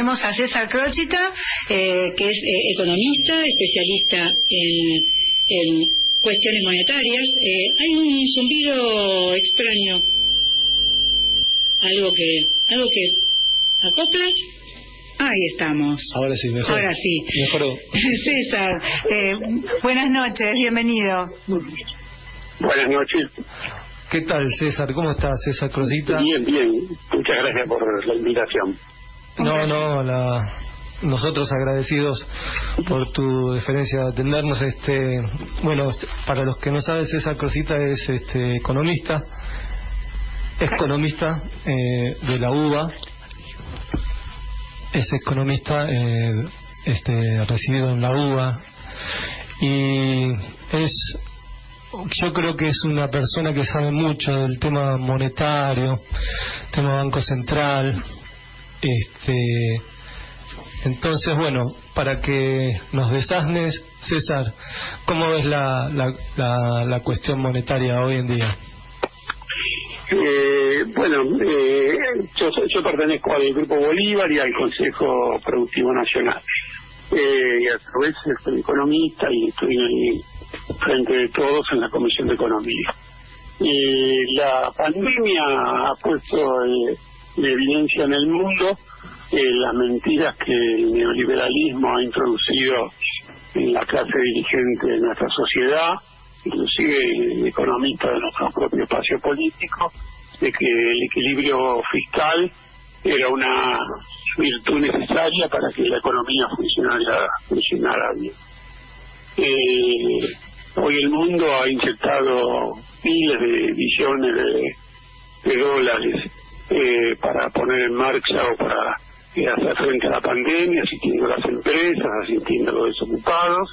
tenemos a César Crocita, que es economista, especialista en cuestiones monetarias. Hay un zumbido extraño, algo que acopla. Ahí estamos. Ahora sí, mejor. Ahora sí. Mejoró. César, buenas noches, bienvenido. Buenas noches. ¿Qué tal, César? ¿Cómo estás, César Crocita? Bien, bien. Muchas gracias por la invitación. Nosotros agradecidos por tu deferencia de atendernos. Bueno, para los que no saben, César Crocita es economista de la UBA. Es economista recibido en la UBA y yo creo que es una persona que sabe mucho del tema monetario, tema Banco Central. Entonces, bueno, para que nos desasnes, César, ¿cómo ves la cuestión monetaria hoy en día? Yo pertenezco al Grupo Bolívar y al Consejo Productivo Nacional. Y a su vez soy economista y estoy frente de todos en la Comisión de Economía. La pandemia ha puesto en evidencia en el mundo las mentiras que el neoliberalismo ha introducido en la clase dirigente de nuestra sociedad, inclusive economistas de nuestro propio espacio político, de que el equilibrio fiscal era una virtud necesaria para que la economía funcionara bien. Hoy el mundo ha inyectado miles de billones de dólares para poner en marcha o para hacer frente a la pandemia, asistiendo a las empresas, asistiendo a los desocupados,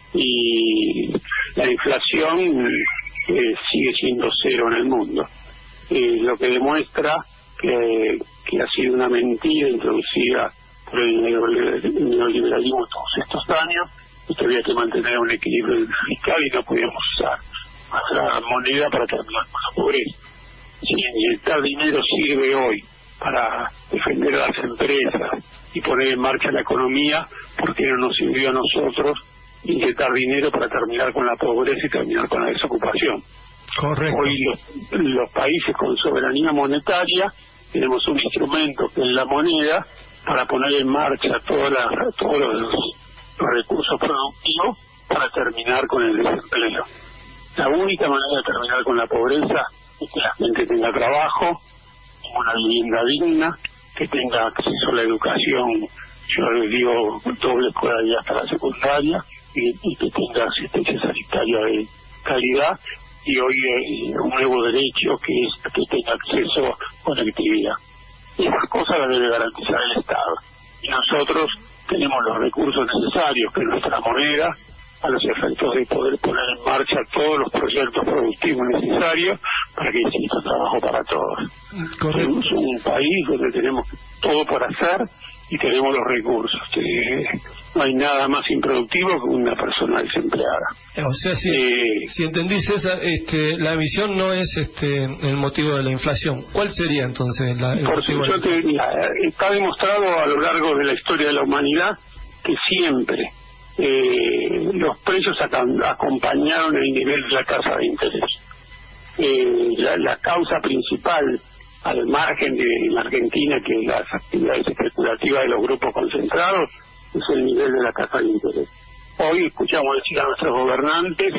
y la inflación sigue siendo cero en el mundo. Lo que demuestra que ha sido una mentira introducida por el neoliberalismo todos estos años, y que había que mantener un equilibrio fiscal y no podíamos usar nuestra moneda para terminar con la pobreza. Si inyectar dinero sirve hoy para defender a las empresas y poner en marcha la economía, ¿por qué no nos sirvió a nosotros inyectar dinero para terminar con la pobreza y terminar con la desocupación? Correcto. Hoy los países con soberanía monetaria tenemos un instrumento que es la moneda para poner en marcha todos los recursos productivos para terminar con el desempleo. La única manera de terminar con la pobreza es que la gente tenga trabajo, una vivienda digna, que tenga acceso a la educación, yo les digo doble escolaridad hasta la secundaria, y que tenga asistencia sanitaria de calidad, y hoy un nuevo derecho que es que tenga acceso a conectividad. Esas cosas las debe garantizar el Estado. Y nosotros tenemos los recursos necesarios, que es nuestra moneda, a los efectos de poder poner en marcha todos los proyectos productivos necesarios para que exista trabajo para todos. Correcto. Tenemos un país donde tenemos todo por hacer y tenemos los recursos. No hay nada más improductivo que una persona desempleada. O sea, si entendí, César, la visión no es el motivo de la inflación. ¿Cuál sería entonces el motivo de la inflación? Está demostrado a lo largo de la historia de la humanidad que siempre los precios acompañaron el nivel de la tasa de interés. La causa principal, al margen de la Argentina, que las actividades especulativas de los grupos concentrados, es el nivel de la tasa de interés. Hoy escuchamos decir a nuestros gobernantes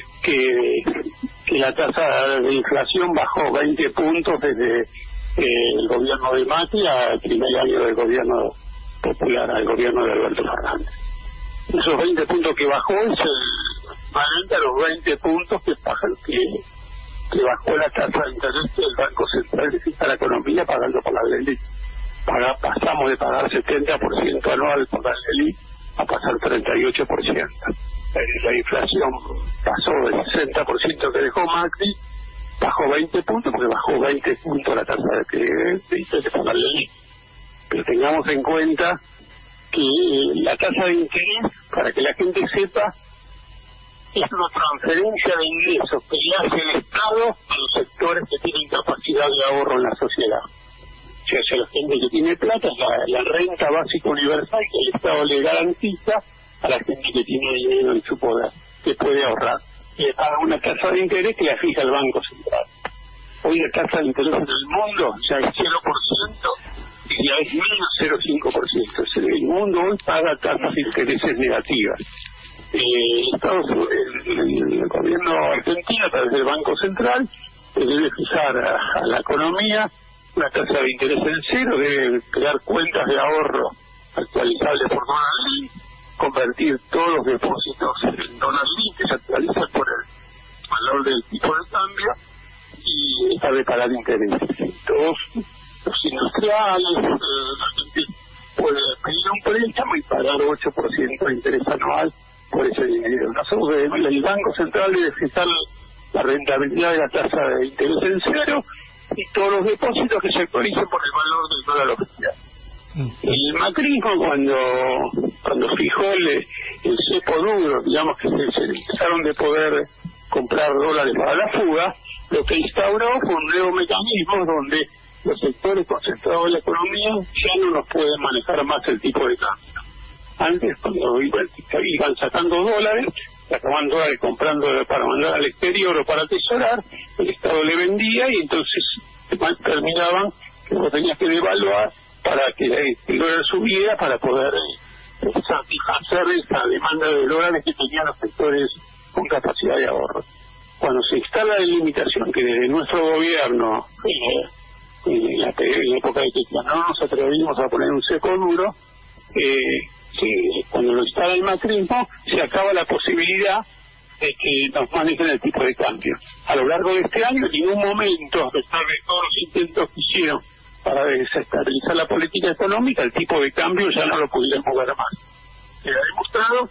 que la tasa de inflación bajó 20 puntos desde el gobierno de Macri al primer año del gobierno popular, al gobierno de Alberto Fernández. Esos 20 puntos que bajó es el equivalente a los 20 puntos que bajó la tasa de interés del Banco Central de la economía pagando por la LELIQ. Pasamos de pagar 70% anual por la LELIQ a pasar 38%. La inflación pasó del 60% que dejó Macri, bajó 20 puntos porque bajó 20 puntos la tasa de interés por la LELIQ. Pero tengamos en cuenta que la tasa de interés, para que la gente sepa, es una transferencia de ingresos que le hace el Estado a los sectores que tienen capacidad de ahorro en la sociedad. O sea, la gente que tiene plata, la renta básica universal que el Estado le garantiza a la gente que tiene dinero en su poder, que puede ahorrar. Y le paga una tasa de interés que la fija el Banco Central. Hoy la tasa de interés en el mundo ya es 0% y ya es menos 0,5%. El mundo hoy paga tasas de intereses negativas. El gobierno argentino, a través del Banco Central, debe fijar a la economía una tasa de interés en cero, debe crear cuentas de ahorro actualizables por dólar, convertir todos los depósitos en dólar que se actualizan por el valor del tipo de cambio y dejar de pagar intereses. Todos los industriales, la gente puede pedir un préstamo y pagar 8% de interés anual por ese dinero. El Banco Central debe fijar la rentabilidad de la tasa de interés en cero y todos los depósitos que se actualicen por el valor del dólar oficial. El macrismo, cuando fijó el cepo duro, digamos que se empezaron de poder comprar dólares para la fuga, lo que instauró fue un nuevo mecanismo donde los sectores concentrados de la economía ya no nos pueden manejar más el tipo de cambio. Antes, cuando iban sacando dólares, sacaban dólares comprando para mandar al exterior o para atesorar, el Estado le vendía y entonces terminaban que vos tenías que devaluar para que el dólar subiera para poder satisfacer esa demanda de dólares que tenían los sectores con capacidad de ahorro. Cuando se instala la limitación que desde nuestro gobierno, en la época de que no nos atrevimos a poner un cepo duro, cuando lo instala el macrismo, se acaba la posibilidad de que nos manejen el tipo de cambio. A lo largo de este año, en ningún momento, a pesar de todos los intentos que hicieron para desestabilizar la política económica, el tipo de cambio ya no lo pudieron mover más. Se ha demostrado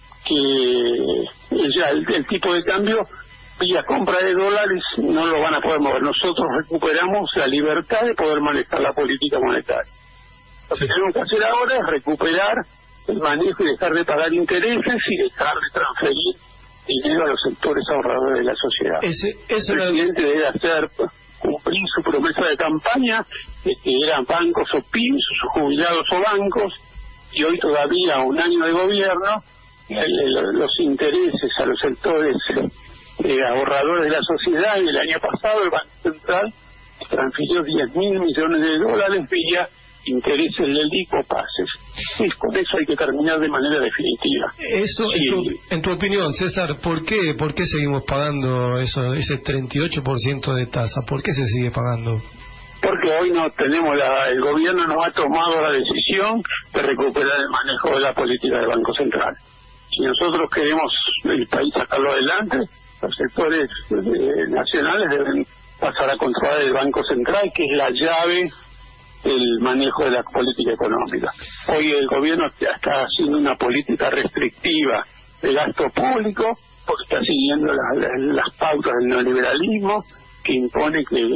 que ya el tipo de cambio vía compra de dólares no lo van a poder mover. Nosotros recuperamos la libertad de poder manejar la política monetaria. Lo que tenemos que hacer ahora es recuperar el manejo y dejar de pagar intereses y dejar de transferir dinero a los sectores ahorradores de la sociedad. El presidente debe hacer cumplir su promesa de campaña de que eran bancos o PYMEs, sus jubilados o bancos, y hoy todavía a un año de gobierno los intereses a los sectores ahorradores de la sociedad. En el año pasado el Banco Central transfirió 10.000 millones de dólares vía intereses del ICO pases. Y con eso hay que terminar de manera definitiva. Eso, sí. En tu opinión, César, ¿por qué seguimos pagando ese 38% de tasa? ¿Por qué se sigue pagando? Porque hoy no tenemos el gobierno no ha tomado la decisión de recuperar el manejo de la política del Banco Central. Si nosotros queremos el país sacarlo adelante, los sectores nacionales deben pasar a controlar el Banco Central, que es la llave del manejo de la política económica. Hoy el gobierno está haciendo una política restrictiva de gasto público porque está siguiendo las pautas del neoliberalismo, que impone que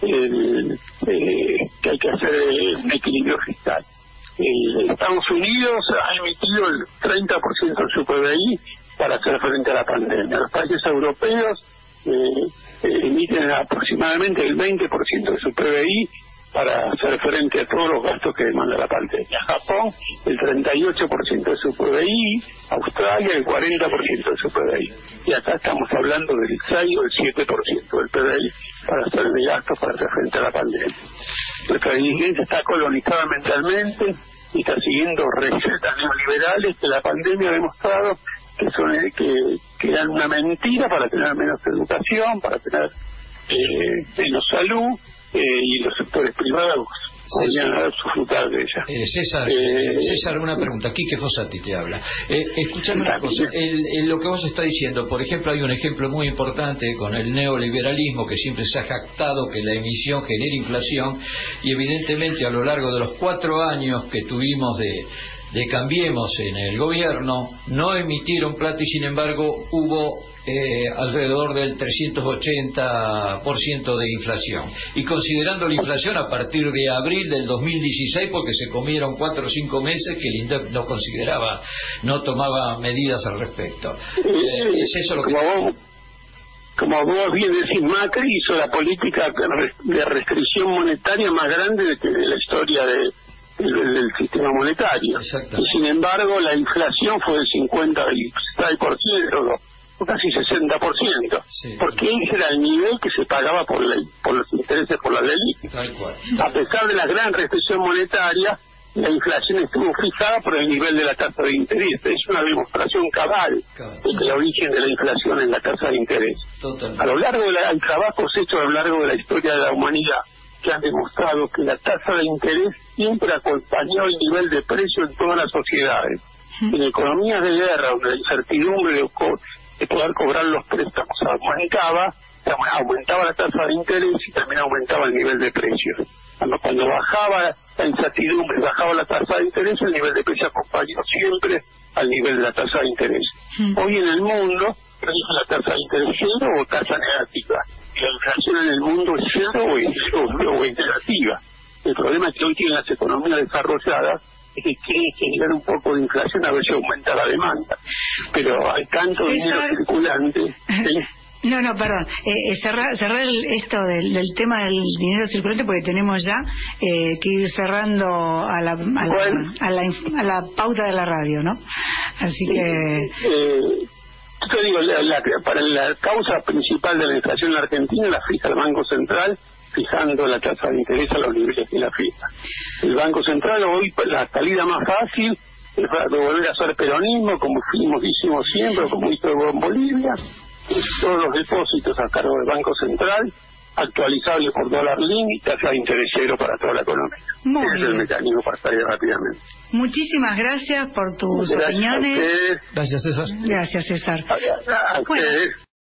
hay que hacer un equilibrio fiscal. Estados Unidos ha emitido el 30% de su PBI para hacer frente a la pandemia. Los países europeos emiten aproximadamente el 20% de su PBI para hacer frente a todos los gastos que demanda la pandemia. Japón, el 38% de su PBI, Australia, el 40% de su PBI. Y acá estamos hablando del 6 o el 7% del PBI para hacer de gastos para hacer frente a la pandemia. Nuestra dirigencia está colonizada mentalmente y está siguiendo recetas neoliberales que la pandemia ha demostrado que eran una mentira para tener menos educación, para tener menos salud, y los sectores privados podrían disfrutar de ella. César, una pregunta. Quique Fossati te habla. Escúchame una cosa. Lo que vos estás diciendo, por ejemplo, hay un ejemplo muy importante con el neoliberalismo que siempre se ha jactado que la emisión genera inflación, y evidentemente a lo largo de los 4 años que tuvimos de Cambiemos en el gobierno, no emitieron plata y sin embargo hubo alrededor del 380% de inflación. Y considerando la inflación a partir de abril del 2016, porque se comieron 4 o 5 meses que el INDEC no consideraba, no tomaba medidas al respecto. ¿Es eso lo que... como vos bien decís, Macri hizo la política de restricción monetaria más grande de la historia del sistema monetario. Y sin embargo, la inflación fue del 56%, o casi 60%, porque ese era el nivel que se pagaba por los intereses por la ley. A pesar de la gran restricción monetaria, la inflación estuvo fijada por el nivel de la tasa de interés. Es una demostración cabal de que el origen de la inflación es la tasa de interés. A lo largo hay trabajos hechos a lo largo de la historia de la humanidad que han demostrado que la tasa de interés siempre acompañó el nivel de precio en todas las sociedades. En economías de guerra, donde la incertidumbre de poder cobrar los préstamos aumentaba la tasa de interés y también aumentaba el nivel de precios. Cuando bajaba la incertidumbre, bajaba la tasa de interés, el nivel de precio acompañó siempre al nivel de la tasa de interés. Hoy en el mundo, rige la tasa de interés cero o tasa negativa. La inflación en el mundo es cero o es negativa. El problema que hoy tienen las economías desarrolladas es que quieren generar un poco de inflación a ver si aumenta la demanda. Pero hay tanto dinero circulante. ¿Sí? No, perdón. Cerrar esto del tema del dinero circulante, porque tenemos ya que ir cerrando a la pauta de la radio, ¿no? Así que... yo digo, para la causa principal de la inflación en la Argentina la fija el Banco Central, fijando la tasa de interés a los niveles que la fija. El Banco Central hoy, la salida más fácil es volver a hacer peronismo, como hicimos siempre, como hizo en Bolivia. Todos los depósitos a cargo del Banco Central, actualizables por dólar link y tasa de interés cero para toda la economía. Ese es el mecanismo para salir rápidamente. Muchísimas gracias por tus opiniones. Gracias, César. Gracias, César. A ustedes.